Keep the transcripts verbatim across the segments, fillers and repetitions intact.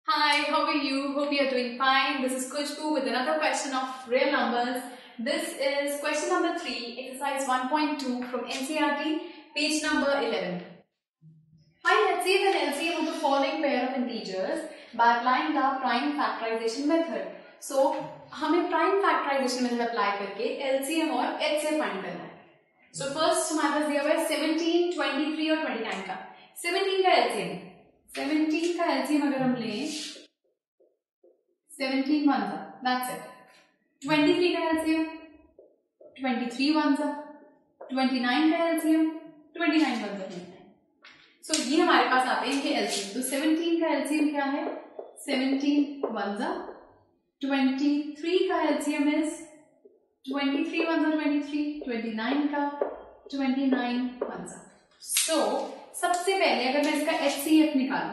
Hi, how are you? Hope you are doing fine. This is Kushbu with another question of real numbers. This is question number three, exercise one point two from N C E R T, page number eleven. Find H C F and L C M of the following pair of integers by applying the prime factorization method. So, हमें prime factorization method apply करके L C M और H C F find करना है. So first हमारे पास दिया हुआ है seventeen, twenty-three और twenty-nine का. seventeen का L C M. seventeen का L C M अगर हम लें, seventeen ones are, that's it. twenty-three का L C M, twenty-three ones are, twenty-nine का L C M, twenty-nine ones are. So ये हमारे पास आते हैं इनके L C M. तो seventeen का L C M क्या है? seventeen ones are. twenty-three का L C M is twenty-three ones are twenty-three, twenty-nine का twenty-nine ones are. So सबसे पहले अगर मैं इसका H C F निकालूं,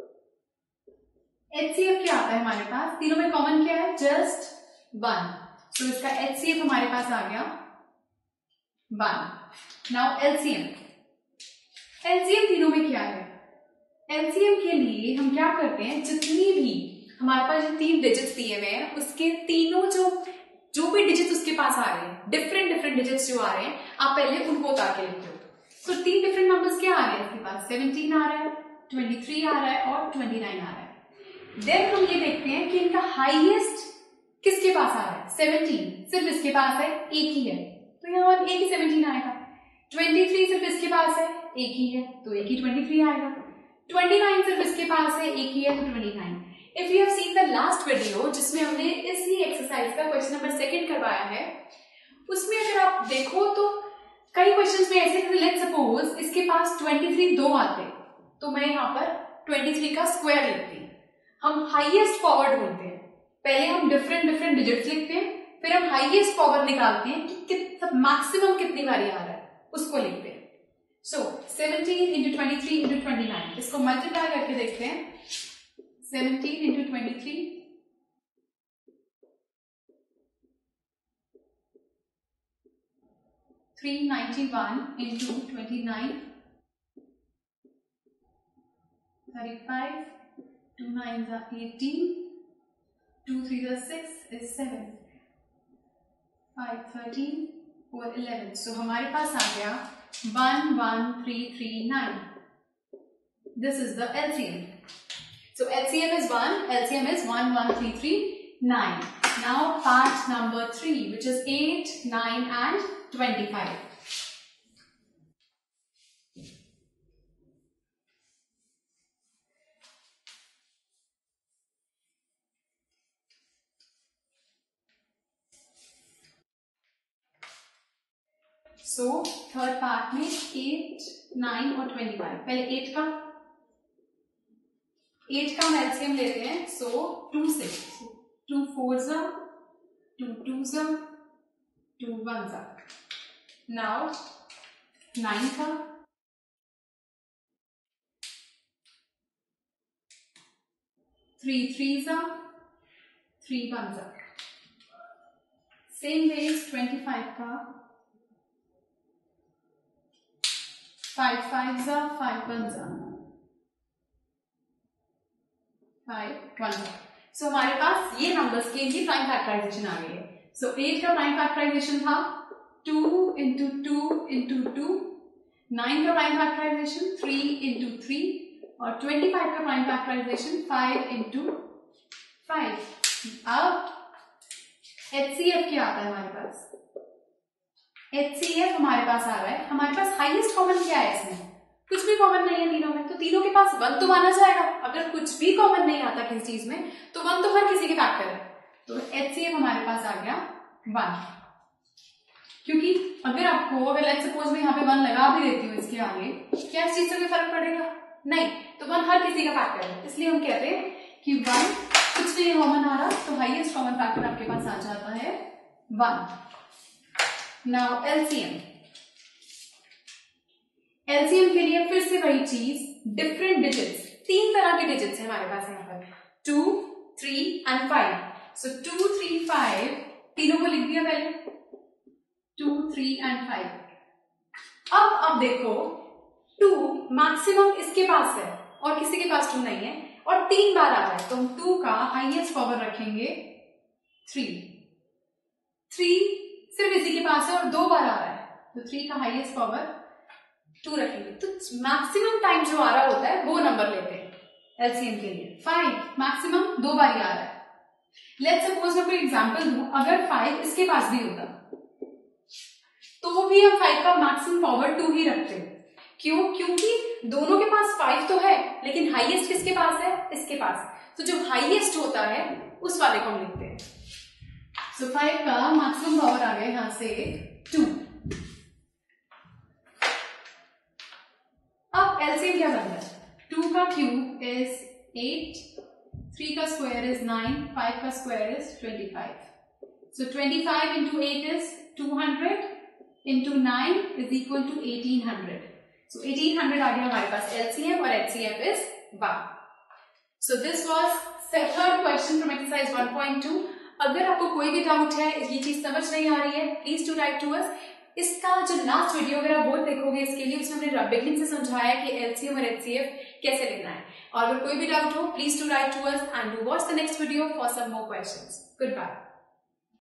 H C F क्या आता है हमारे पास? तीनों में कॉमन क्या है? Just one. तो इसका H C F हमारे पास आ गया one. Now L C M. L C M तीनों में क्या है? L C M के लिए हम क्या करते हैं, जितनी भी हमारे पास जो तीन डिजिट्स दिए हुए हैं उसके तीनों जो जो भी डिजिट उसके पास आ रहे हैं, डिफरेंट डिफरेंट डिजिट्स जो आ रहे हैं, आप पहले उनको उतार के लिखते हो. तो so, तीन डिफरेंट नंबर्स क्या आ रहे हैं इसके पास? seventeen आ रहा है, twenty-three आ रहा है और twenty-nine आ रहा है. देन हम ये देखते हैं कि इनका हाईएस्ट किसके पास आ रहा है? seventeen सिर्फ इसके पास है, एक ही है, तो यहाँ पर एक ही seventeen आएगा. twenty-three सिर्फ इसके पास है, एक ही है, तो एक ही twenty-three आएगा. twenty-nine सिर्फ इसके पास है, एक ही है, तो twenty-nine. If you have seen the last video जिसमें हमने इसी एक्सरसाइज का क्वेश्चन नंबर सेकंड करवाया है, उसमें अगर आप देखो तो कई क्वेश्चंस में ऐसे कि लेट्स सपोज इसके पास twenty-three दो आते, तो मैं यहाँ पर twenty-three का स्क्वायर लिखती. हम हाईएस्ट फॉरवर्ड बोलते हैं, पहले हम डिफरेंट डिफरेंट डिजिट्स लिखते हैं, फिर हम हाईएस्ट फॉरवर्ड निकालते हैं कि कितना मैक्सिमम कितनी बारी आ रहा है उसको लिखते हैं. सो seventeen into twenty-three into twenty-nine, इसको मल्टीप्लाई करके देखते हैं. seventeen into twenty-three, three ninety-one into twenty-nine, thirty-five, two nines are eighteen, two threes are six is seven, five thirteen, four eleven. So हमारे पास आ गया one one three three nine. This is the L C M. So L C M is one, L C M is one one three three nine. Now part number three, which is eight, nine and twenty-five. So third part में eight, nine और twenty-five. पहले eight का eight का हम L C M लेते हैं. So two six, two fours are, two twos are, two ones are. Now nine का three threes are, three ones are. Same way is twenty-five का five fives are, five ones are, five ones are. So हमारे पास ये numbers के लिए prime factorisation आ गई है. So eight का prime factorisation था two into two into two, nine का prime factorisation three into three और twenty-five का prime factorisation five into five. अब H C F क्या आता है हमारे पास? H C F हमारे पास आ रहा है, हमारे पास हाईएस्ट कॉमन क्या है इसमें? कुछ भी कॉमन नहीं है तीनों में, तो तीनों के पास वन तो माना जाएगा. अगर कुछ भी कॉमन नहीं आता किसी चीज में तो वन तो हर किसी के फैक्टर है. तो H C F हमारे पास आ गया वन. क्योंकि अगर आपको अगर लेट्स सपोज मैं यहाँ पे वन लगा भी देती हूँ इसके आगे, क्या इस चीज से कोई फर्क पड़ेगा? नहीं. तो वन हर किसी का फैक्टर है, इसलिए हम कहते हैं कि वन कुछ नहीं कॉमन आ रहा, तो हाईएस्ट कॉमन फैक्टर आपके पास आ जाता है one. Now L C M. L C M के लिए फिर से वही चीज, डिफरेंट डिजिट्स, तीन तरह के डिजिट्स हैं हमारे पास यहाँ पर, two, three and five. So two, three, five तीनों को लिख दिया पहले, टू, थ्री एंड फाइव. अब अब देखो टू मैक्सिमम इसके पास है और किसी के पास टू नहीं है. और तीन बार आ रहा है तो हम टू का हाईएस्ट पावर रखेंगे थ्री। थ्री सिर्फ इसी के पास है और दो बार आ रहा है तो थ्री का हाईएस्ट पावर टू रखेंगे। तो मैक्सिमम टाइम जो आ रहा होता है वो नंबर लेते हैं एलसीएम के लिए। फाइव मैक्सिमम दो बार ही आ रहा है। लेट्स सपोज मैं कोई एग्जांपल दूं, अगर फाइव इसके पास भी होता तो भी हम फाइव का मैक्सिमम पावर टू ही रखते हैं। क्यों? क्योंकि दोनों के पास फाइव तो है लेकिन हाईएस्ट किसके पास है? इसके पास। तो जो हाईएस्ट होता है उस वाले को हम लिखते हैं। सो so, फाइव का मैक्सिमम पावर आ गया यहां से टू। अब एलसीएम क्या बनता है? टू का क्यूब इज एट, थ्री का स्क्वायर इज नाइन, फाइव का square is twenty five. So twenty five into eight is two hundred, into nine is equal to eighteen hundred. So eighteen hundred आ गया हमारे पास LCM और HCF is one. So this was third question from exercise one point two. अगर आपको कोई भी doubt है, ये चीज समझ नहीं आ रही है, please to write to us. इसका जो लास्ट वीडियो अगर आप वो देखोगे इसके लिए, उसमें हमने बिगिनिंग से समझाया कि एलसीएम और एचसीएफ कैसे लेना है। और अगर कोई भी डाउट हो please to write to us and do watch the next video for some more questions. Good bye.